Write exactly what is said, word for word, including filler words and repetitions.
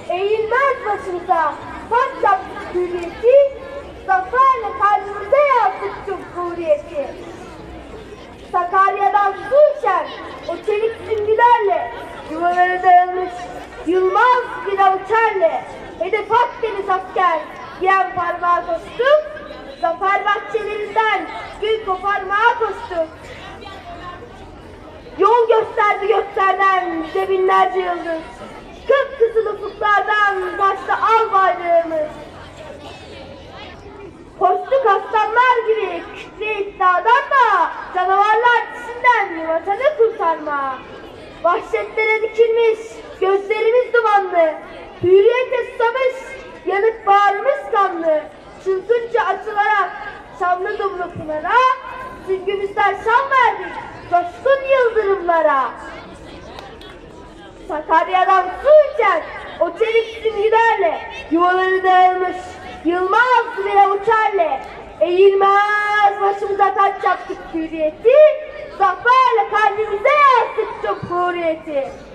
eğilmez başımıza, taç yaptık hürriyeti, zaferle kalbimize yazdık cumhuriyeti. Sakarya'dan su içen o çelik süngülerle, yuvaları dağılmış yılmaz bir avuçerle, hedef Akdeniz asker diyen parmağa koştuk, zafer bahçelerinden gül koparmaya koştuk. Yol gösterdi göklerden bize binlerce yıldız, kıpkızıl ufuklardan taştı al bayrağımız. Koştuk aslanlar gibi kütle iddiadan da canavarlar dişinden vatanı kurtarma. Vahşetlere dikilmiş gözlerimiz dumanlı, hürriyete susamış yanık bağrımız kanlı. Çılgınca açılarak şanlı dumlu pınara, süngümüzden şan verdik coşkun yıldırımlara. Sakarya'dan su içen o çelik süngülerle, yuvaları dağılmış yılmaz bir avuçerle, eğilmez başımıza taç yaptık hürriyeti, zaferle kalbimize yazdık cumhuriyeti.